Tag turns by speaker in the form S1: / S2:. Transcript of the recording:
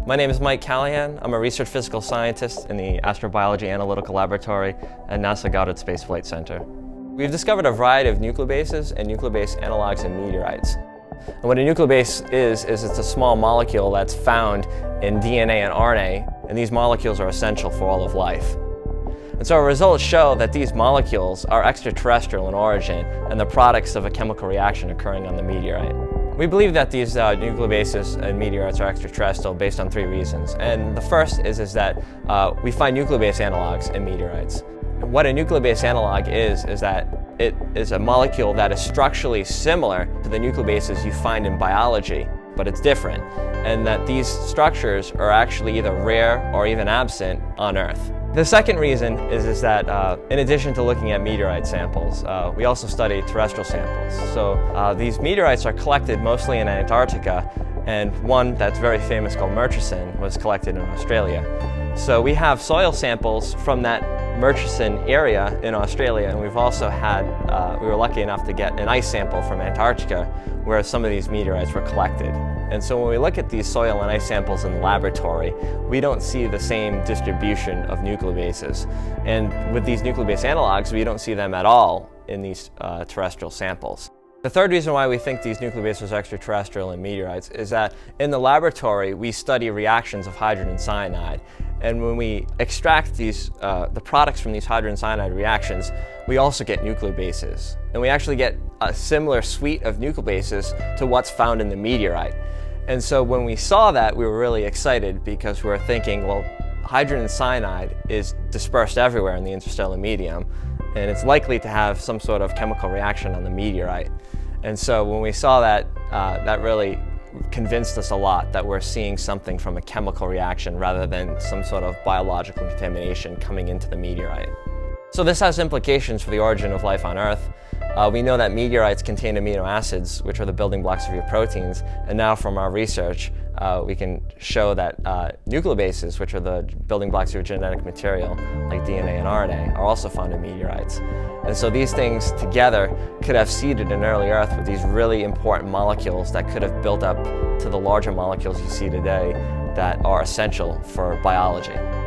S1: My name is Mike Callahan. I'm a research physical scientist in the Astrobiology Analytical Laboratory at NASA Goddard Space Flight Center. We've discovered a variety of nucleobases and nucleobase analogs in meteorites. And what a nucleobase is it's a small molecule that's found in DNA and RNA, and these molecules are essential for all of life. And so our results show that these molecules are extraterrestrial in origin and the products of a chemical reaction occurring on the meteorite. We believe that these nucleobases and meteorites are extraterrestrial based on three reasons. And the first is that we find nucleobase analogs in meteorites. And what a nucleobase analog is that it is a molecule that is structurally similar to the nucleobases you find in biology, but it's different. And that these structures are actually either rare or even absent on Earth. The second reason is that in addition to looking at meteorite samples, we also study terrestrial samples. So these meteorites are collected mostly in Antarctica, and one that's very famous called Murchison was collected in Australia. So we have soil samples from that Murchison area in Australia, and we've also had, we were lucky enough to get an ice sample from Antarctica where some of these meteorites were collected. And so when we look at these soil and ice samples in the laboratory, we don't see the same distribution of nucleobases. And with these nucleobase analogs, we don't see them at all in these terrestrial samples. The third reason why we think these nucleobases are extraterrestrial in meteorites is that in the laboratory, we study reactions of hydrogen cyanide. And when we extract these, the products from these hydrogen cyanide reactions, we also get nucleobases. And we actually get a similar suite of nucleobases to what's found in the meteorite. And so when we saw that, we were really excited because we were thinking, well, hydrogen cyanide is dispersed everywhere in the interstellar medium, and it's likely to have some sort of chemical reaction on the meteorite. And so when we saw that, that really convinced us a lot that we're seeing something from a chemical reaction rather than some sort of biological contamination coming into the meteorite. So this has implications for the origin of life on Earth. We know that meteorites contain amino acids, which are the building blocks of your proteins, and now from our research we can show that nucleobases, which are the building blocks of your genetic material, like DNA and RNA, are also found in meteorites. And so these things together could have seeded an early Earth with these really important molecules that could have built up to the larger molecules you see today that are essential for biology.